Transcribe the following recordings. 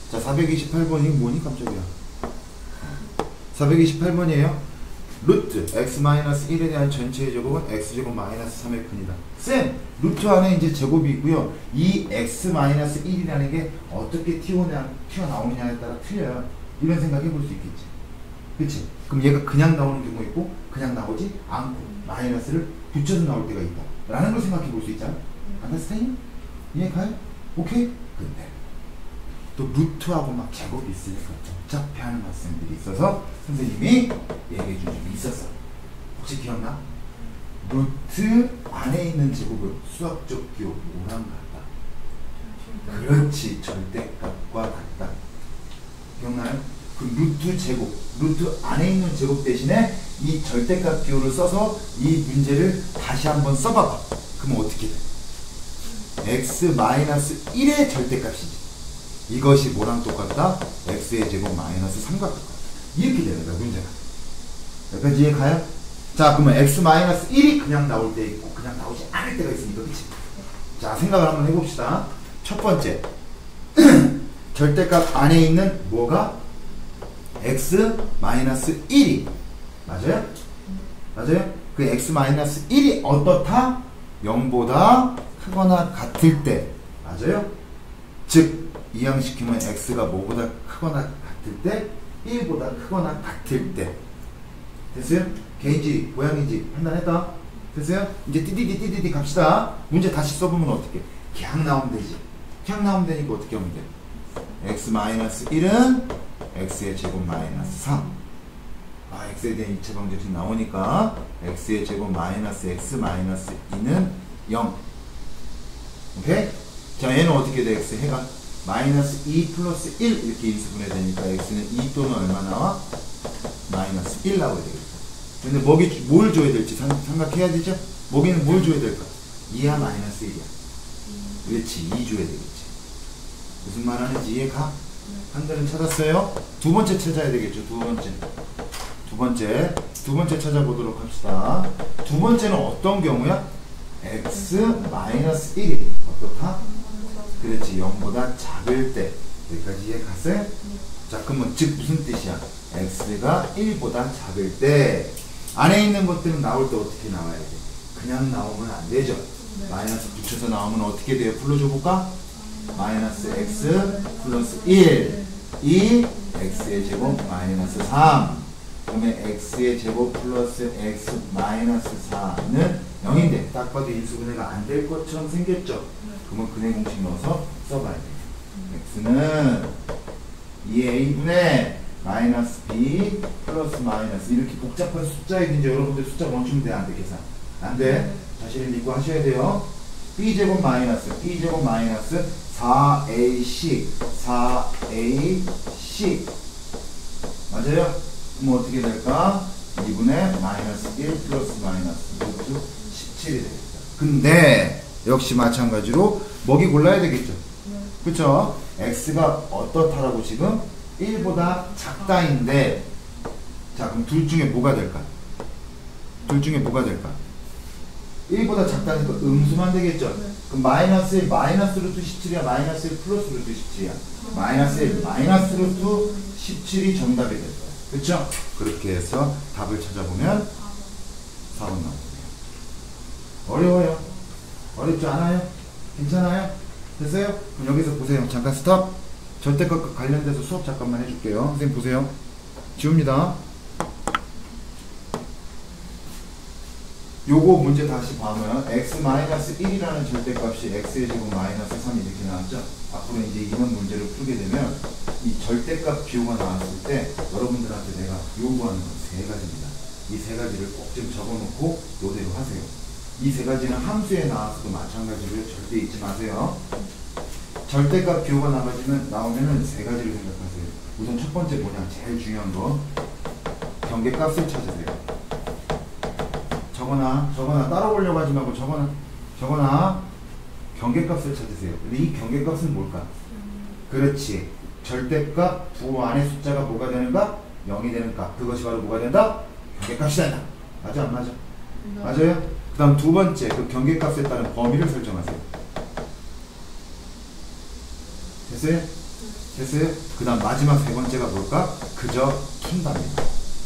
자, 428번이 뭐니 깜짝이야. 428번이에요. 루트 x-1에 대한 전체의 제곱은 x제곱 마이너스 3의 근이다. 쌤! 루트 안에 이제 제곱이 있고요. 이 x-1이라는 게 어떻게 튀어나오느냐에 따라 틀려요. 이런 생각 해볼 수 있겠지. 그치? 그럼 얘가 그냥 나오는 경우 있고 그냥 나오지 않고 마이너스를 붙여서 나올 때가 있다 라는 걸 생각해 볼 수 있잖아. 안다스타잉? 이해 가요? 오케이? 근데 또 루트하고 막 제곱이 있으니까 복잡해하는 학생들이 있어서 선생님이 얘기해 준 적이 있었어. 혹시 기억나? 루트 안에 있는 제곱을 수학적 기호 뭐랑 같다? 그렇지, 절대값과 같다. 기억나요? 그 루트 제곱, 루트 안에 있는 제곱 대신에 이 절대값 기호를 써서 이 문제를 다시 한번 써봐봐. 그럼 어떻게 돼? x-1의 절대값이지. 이것이 뭐랑 똑같다? x의 제곱 마이너스 3과 똑같다. 이렇게 되는 거야, 문제가. 여기까지 이해 가요? 자, 그러면 x-1이 그냥 나올 때 있고 그냥 나오지 않을 때가 있으니까, 그치? 자, 생각을 한번 해봅시다. 첫 번째, 절대값 안에 있는 뭐가? x-1이 맞아요? 맞아요? 그 x-1이 어떻다? 0보다 크거나 같을 때 맞아요? 즉 이항시키면 x가 뭐보다 크거나 같을 때 1보다 크거나 같을 때 됐어요? 개인지 모양인지 판단했다? 됐어요? 이제 띠디디 갑시다. 문제 다시 써보면 어떻게? 그냥 나오면 되지. 그냥 나오면 되니까 어떻게 하면 돼? x-1은 x의 제곱 마이너스 3. x에 대한 이체 방정식 나오니까 x의 제곱 마이너스 x 마이너스 2는 0. 오케이? 자, 얘는 어떻게 돼? x 해가 마이너스 2 플러스 1 이렇게 인수분해 되니까 x는 2 또는 얼마 나와? 마이너스 1 나와야 되겠다. 근데 먹이 뭘 줘야 될지 생각해야 되죠? 먹이는 뭘 줘야 될까? 2야 마이너스 1이야. 그렇지, 2 줘야 되겠지. 무슨 말 하는지 이해가? 한글은 찾았어요? 두 번째 찾아야 되겠죠. 두 번째 찾아보도록 합시다. 두 번째는 어떤 경우야? x-1이 어떻다? 그렇지, 0보다 작을 때. 여기까지 이해 갔어요? 자, 그러면 즉 무슨 뜻이야? x가 1보다 작을 때 안에 있는 것들은 나올 때 어떻게 나와야 돼? 그냥 나오면 안 되죠. 마이너스 붙여서 나오면 어떻게 돼요? 불러줘 볼까? 마이너스 x 플러스 1 이 x의 제곱 마이너스 3. 그러면 x의 제곱 플러스 x 마이너스 4는 0인데 딱 봐도 인수분해가 안 될 것처럼 생겼죠. 그러면 근해 공식 넣어서 써봐야 돼요. x는 2a분의 마이너스 b 플러스 마이너스 이렇게 복잡한 숫자이든지 여러분들 숫자 멈추면 돼? 안 돼? 계산 안 돼? 자신을 믿고 하셔야 돼요. b제곱 마이너스 4ac 맞아요? 그럼 어떻게 될까? 2분의 마이너스 1 플러스 마이너스 루트 17이 되겠다. 근데 역시 마찬가지로 먹이 골라야 되겠죠. 그쵸? x가 어떻다라고 지금 1보다 작다인데 자, 그럼 둘 중에 뭐가 될까? 1보다 작다니까 음수만 되겠죠? 그럼 마이너스 1, 마이너스 루트 17이야? 마이너스 1 플러스 루트 17이야? 마이너스 1, 마이너스 루트 17이 정답이 될 거야. 그쵸? 그렇게 해서 답을 찾아보면 4번 나오네요. 어려워요? 어렵지 않아요? 괜찮아요? 됐어요? 그럼 여기서 보세요. 잠깐 스톱. 절대값과 관련돼서 수업 잠깐만 해줄게요. 선생님 보세요. 지웁니다. 요거 문제 다시 보면 x-1이라는 절대값이 x의 제곱 마이너스 3 이렇게 나왔죠? 앞으로 이제 이런 문제를 풀게 되면 이 절대값 비호가 나왔을 때 여러분들한테 내가 요구하는 건 세 가지입니다. 이 세 가지를 꼭 좀 적어놓고 요대로 하세요. 이 세 가지는 함수에 나와서도 마찬가지로 절대 잊지 마세요. 절대값 비호가 나오면은 세 가지를 생각하세요. 우선 첫 번째 뭐냐? 제일 중요한 거 경계값을 찾으세요. 적어놔 따로 보려고 하지 말고 적어놔 경계값을 찾으세요. 근데 이 경계값은 뭘까? 그렇지, 절대값 부호 안에 숫자가 뭐가 되는가? 0이 되는 값. 그것이 바로 뭐가 된다? 경계값이다. 맞아 안 맞아? 맞아요? 그 다음 두 번째, 그 경계값에 따른 범위를 설정하세요. 됐어요? 됐어요? 그 다음 마지막 세 번째가 뭘까? 그저 푼답니다.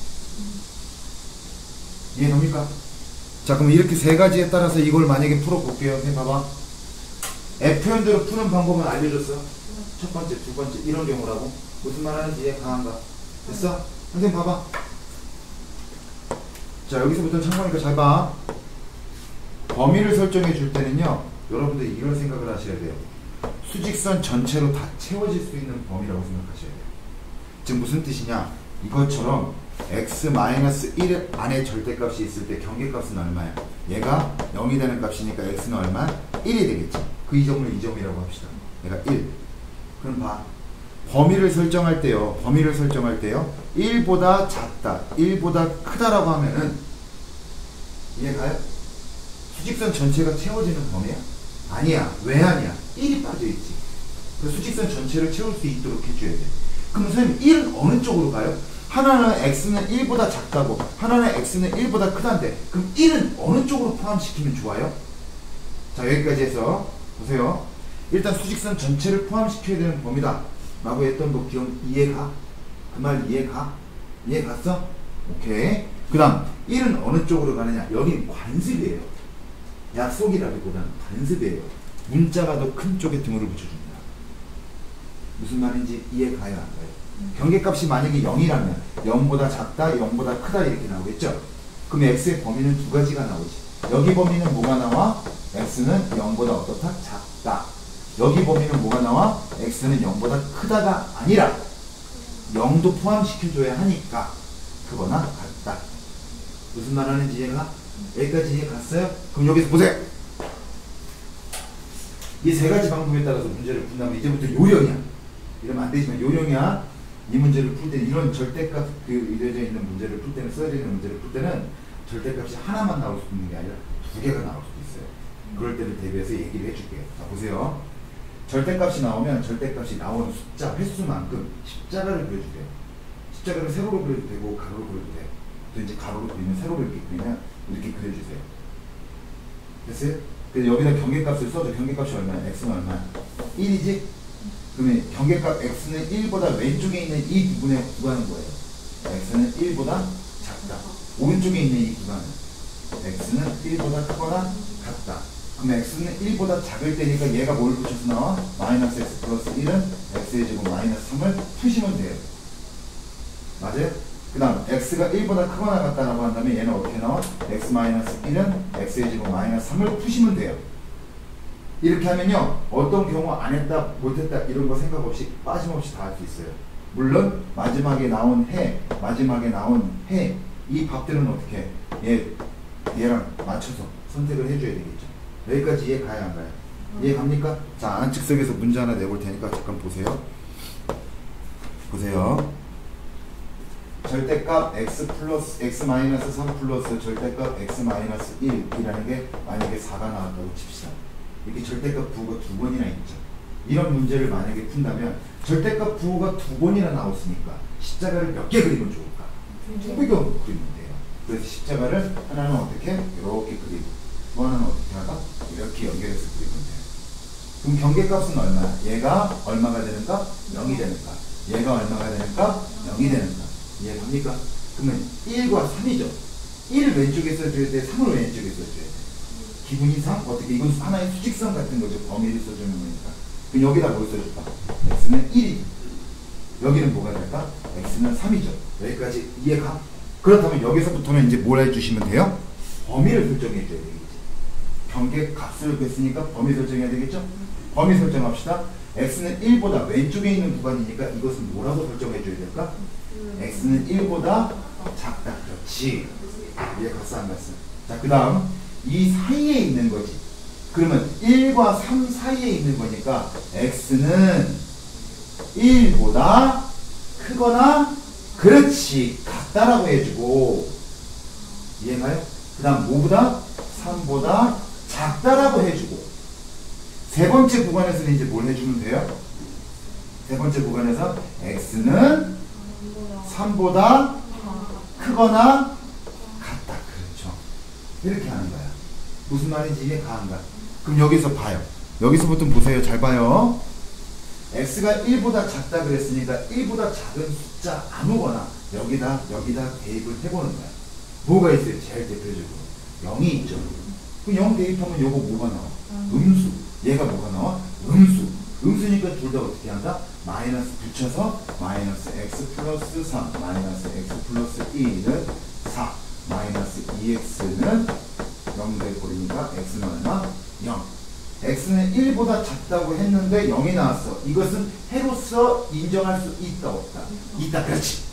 이해됩니까? 자, 그럼 이렇게 세 가지에 따라서 이걸 만약에 풀어볼게요. 선생님 봐봐. F현대로 푸는 방법은 알려줬어. 첫 번째, 두 번째 이런 경우라고. 무슨 말 하는지 이해 강한가? 됐어? 선생님 봐봐. 자, 여기서부터 참고하니까 잘 봐. 범위를 설정해 줄 때는요, 여러분들이 이런 생각을 하셔야 돼요. 수직선 전체로 다 채워질 수 있는 범위라고 생각하셔야 돼요. 지금 무슨 뜻이냐? 이것처럼 x-1 안에 절대값이 있을 때 경계값은 얼마야? 얘가 0이 되는 값이니까 x는 얼마? 1이 되겠지. 그 이 점을 2점이라고 합시다. 얘가 1. 그럼 봐. 범위를 설정할 때요. 1보다 작다, 1보다 크다라고 하면은 이해가요? 수직선 전체가 채워지는 범위야? 아니야. 왜 아니야? 1이 빠져있지. 그 수직선 전체를 채울 수 있도록 해줘야 돼. 그럼 선생님 1은 어느 쪽으로 가요? 하나는 x는 1보다 작다고, 하나는 x는 1보다 크다인데 그럼 1은 어느 쪽으로 포함시키면 좋아요? 자, 여기까지 해서 보세요. 일단 수직선 전체를 포함시켜야 되는 범위다 라고 했던 거 이해가? 그 말 이해가? 이해 갔어? 오케이. 그 다음 1은 어느 쪽으로 가느냐? 여긴 관습이에요. 약속이라기보다는 관습이에요. 문자가 더 큰 쪽에 등호를 붙여줍니다. 무슨 말인지 이해 가요 안 가요? 경계값이 만약에 0이라면 0보다 작다, 0보다 크다 이렇게 나오겠죠? 그럼 x의 범위는 두 가지가 나오지. 여기 범위는 뭐가 나와? x는 0보다 어떻다? 작다. 여기 범위는 뭐가 나와? x는 0보다 크다가 아니라 0도 포함시켜줘야 하니까 그거나 같다. 무슨 말 하는지 이해가? 여기까지 이해 갔어요? 그럼 여기서 보세요. 이 세 가지 방법에 따라서 문제를 푼다면 이제부터 요령이야. 이러면 안 되지만 요령이야. 이 문제를 풀 때 이런 절대값 이루어져 있는 문제를 풀 때는 써야 되는 문제를 풀 때는 절대값이 하나만 나올 수 있는 게 아니라 두 개가 나올 수도 있어요. 그럴 때를 대비해서 얘기를 해줄게요. 자, 보세요. 절대값이 나오면 절대값이 나오는 숫자 횟수만큼 십자가를 그려주세요. 십자가를 세로로 그려도 되고 가로로 그려도 돼요. 또 이제 가로로 그리면 세로로 이렇게 그리면 이렇게 그려주세요. 됐어요? 그래서 여기다 경계값을 써줘. 경계값이 얼마야? x는 얼마야? 1이지? 그러면 경계값 x는 1보다 왼쪽에 있는 이 부분에 구하는 거예요. x는 1보다 작다. 오른쪽에 있는 이 구간은 x는 1보다 크거나 같다. 그럼 x는 1보다 작을 때니까 얘가 뭘 붙여서 나와? 마이너스 x 플러스 1은 x의 제곱 마이너스 3을 푸시면 돼요. 맞아요? 그 다음 x가 1보다 크거나 같다라고 한다면 얘는 어떻게 나와? x 마이너스 1은 x의 제곱 마이너스 3을 푸시면 돼요. 이렇게 하면요, 어떤 경우 안 했다, 못했다 이런 거 생각 없이 빠짐없이 다 할 수 있어요. 물론 마지막에 나온 해, 이 밥들은 어떻게 얘랑 맞춰서 선택을 해줘야 되겠죠. 여기까지 이해 가야 안 가요? 이해 갑니까? 자, 안측석에서 문제 하나 내볼 테니까 잠깐 보세요. 절대값 x 플러스 x 마이너스 3 플러스 절대값 x 마이너스 1이라는 게 만약에 4가 나왔다고 칩시다. 이렇게 절대값 부호가 두 번이나 있죠. 이런 문제를 만약에 푼다면 절대값 부호가 두 번이나 나왔으니까 십자가를 몇 개 그리면 좋을까? 두 개 그리면 돼요. 그래서 십자가를 하나는 어떻게? 이렇게 그리고 또 하나는 어떻게 하다? 이렇게 연결해서 그리면 돼요. 그럼 경계값은 얼마야? 얘가 얼마가 되는가? 0이 되는가? 얘가 얼마가 되는가? 0이 되는가? 이해갑니까? 그러면 1과 3이죠. 1을 왼쪽에 써줘야 돼, 3을 왼쪽에 써줘야 돼. 기분이상 어떻게? 이건 하나의 수직선 같은 거죠. 범위를 써주는 거니까. 그럼 여기다 뭘 써줬다? x는 1이죠. 여기는 뭐가 될까? x는 3이죠. 여기까지 이해가? 그렇다면 여기서부터는 이제 뭘 해주시면 돼요? 범위를 설정해 줘야 되겠지. 경계 값을 뺐으니까 범위 설정해야 되겠죠? 범위 설정합시다. x는 1보다 왼쪽에 있는 구간이니까 이것은 뭐라고 설정해 줘야 될까? x는 1보다 작다. 그렇지. 이해 갔어 안 갔어? 자, 그 다음 이 사이에 있는 거지. 그러면 1과 3 사이에 있는 거니까 x는 1보다 크거나 그렇지 같다라고 해주고, 이해가요? 그 다음 뭐보다? 3보다 작다라고 해주고, 세 번째 구간에서는 이제 뭘 해주면 돼요? 세 번째 구간에서 x는 3보다 크거나 같다. 그렇죠. 이렇게 하는 거야. 무슨 말인지 이해 가는가? 그럼 여기서 봐요. 여기서부터 보세요. 잘 봐요. x가 1보다 작다 그랬으니까 1보다 작은 숫자 아무거나 여기다 대입을 해보는 거야. 뭐가 있어요? 제일 대표적으로 0이 있죠. 그럼 0 대입하면 요거 뭐가 나와? 음수. 얘가 뭐가 나와? 음수. 음수니까 둘 다 어떻게 한다? 마이너스 붙여서 마이너스 x 플러스 3 마이너스 x 플러스 1은 4 마이너스 2x는 0 돼버리니까 x는 얼마? 0. x는 1보다 작다고 했는데 0이 나왔어. 이것은 해로서 인정할 수 있다 없다? 있다. 그렇지.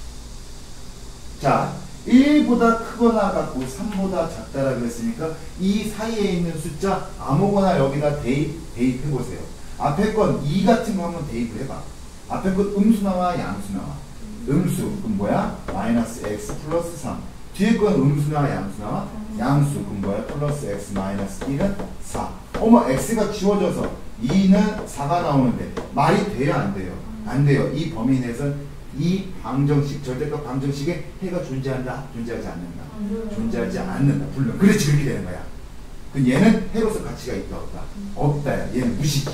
자, 1보다 크거나 같고 3보다 작다라 그랬으니까 이 사이에 있는 숫자 아무거나 여기다 대입해보세요. 앞에 건 2 같은 거 한번 대입을 해봐. 앞에 건 음수 나와 양수 나와? 음수. 그럼 뭐야? 마이너스 x 플러스 3. 뒤에 건 음수 나와 양수 나와? 양수. 그럼 뭐야? 플러스 x 마이너스 1은 4. 어머, x가 지워져서 2는 4가 나오는데 말이 돼요 안 돼요? 안 돼요. 이 범위 내에서는 이 방정식, 절대값 방정식에 해가 존재한다? 존재하지 않는다? 존재하지 않는다. 물론 그렇지, 그렇게 되는 거야. 그럼 얘는 해로서 가치가 있다 없다? 없다야. 얘는 무시지.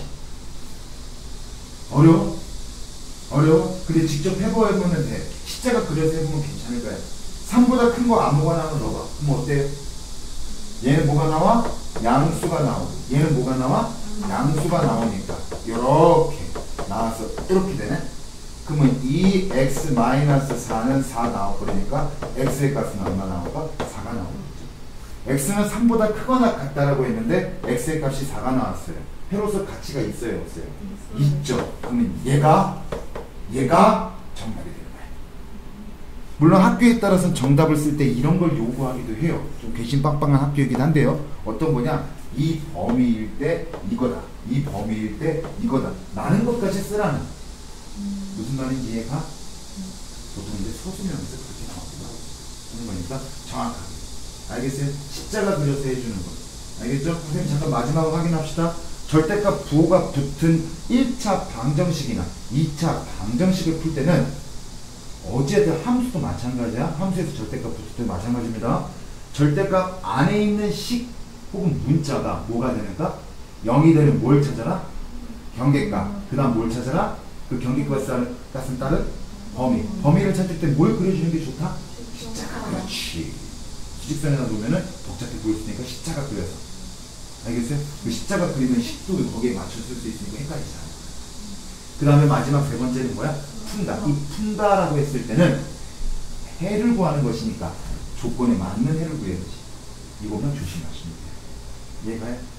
어려워? 어려워? 근데 직접 해보면 돼. 십자가 그려서 해보면 괜찮을 거야. 3보다 큰 거 아무거나 하나 넣어봐. 그럼 어때요? 얘는 뭐가 나와? 양수가 나오고 얘는 뭐가 나와? 양수가 나오니까 요렇게 나와서 이렇게 되네. 그러면 2x-4는 4 나와버리니까 x의 값은 얼마 나올까? 4가 나오겠죠. x는 3보다 크거나 같다라고 했는데 x의 값이 4가 나왔어요. 해로서 가치가 있어요 없어요? 있죠. 그러면 얘가 정답이 되는 거예요. 물론 학교에 따라서는 정답을 쓸 때 이런 걸 요구하기도 해요. 좀 괘씸빵빵한 학교이긴 한데요. 어떤 거냐? 이 범위일 때 이거다. 이 범위일 때 이거다. 라는 것까지 쓰라는. 무슨 말인지 이해가? 보통 이제 서술형에서 그렇게 나옵니다. 하는 거니까 정확하게. 알겠어요? 십자가 그려서 해주는 거. 알겠죠? 선생님 잠깐 마지막으로 확인합시다. 절대값 부호가 붙은 1차 방정식이나 2차 방정식을 풀 때는 어쨌든 함수도 마찬가지야. 함수에서 절대값 붙을 때 마찬가지입니다. 절대값 안에 있는 식 혹은 문자가 뭐가 되는가? 0이 되는 뭘 찾아라? 경계값. 그 다음 뭘 찾아라? 그 경계값은 따른 범위. 범위를 찾을 때 뭘 그려주는 게 좋다? 십자가. 그렇지. 수직선에다 놓으면 복잡해 보일 수 있으니까 십자가 그려서. 알겠어요? 그 십자가 그리면 식도 거기에 맞춰줄 수 있으니까 헷갈리잖아. 그 다음에 마지막 세 번째는 뭐야? 푼다. 이 푼다라고 했을 때는 해를 구하는 것이니까 조건에 맞는 해를 구해야지. 이거만 조심하시면 돼요. 이해가요?